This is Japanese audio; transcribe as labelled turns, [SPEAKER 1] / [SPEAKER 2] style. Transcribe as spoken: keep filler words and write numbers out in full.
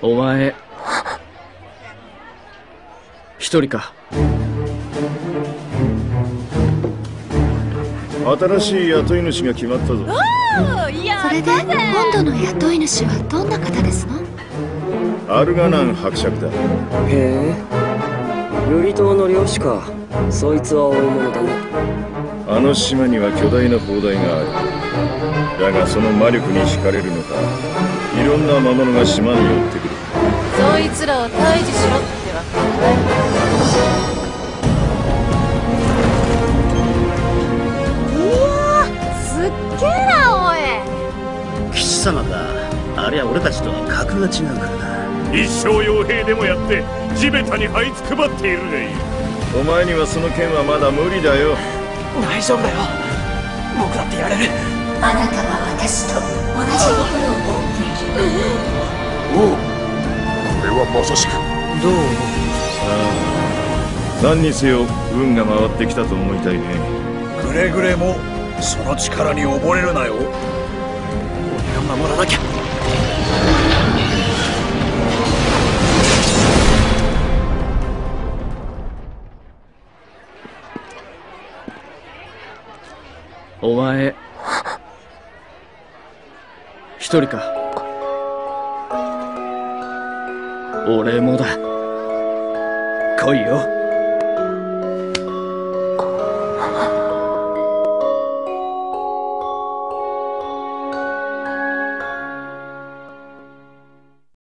[SPEAKER 1] お前一人か。
[SPEAKER 2] 新しい雇い主が決まったぞ。
[SPEAKER 3] それで今度の雇い主はどんな方ですの？
[SPEAKER 2] アルガナン伯爵だ。
[SPEAKER 4] へえ、瑠璃島の漁師か。そいつは大物だね。
[SPEAKER 2] あの島には巨大な砲台がある。だがその魔力に惹かれるのか、いろんな魔物が島に寄ってくる。
[SPEAKER 5] そいつらを退治しろってわけね。すっげえな、おい。
[SPEAKER 6] 騎士様か。ありゃ俺たちとは格が違うからな。
[SPEAKER 7] 一生傭兵でもやって地べたに這いつくばっているがいい。
[SPEAKER 2] お前にはその剣はまだ無理だよ。
[SPEAKER 6] 大丈夫だよ、僕だってやれる。
[SPEAKER 3] あなたは私と同じところを持っている。
[SPEAKER 7] おう、これはまさしく。
[SPEAKER 4] どう思う？
[SPEAKER 2] ああ、何にせよ運が回ってきたと思いたいね。
[SPEAKER 6] くれぐれもその力に溺れるなよ。俺が守らなきゃ。
[SPEAKER 1] お前一人か。俺もだ。来いよ。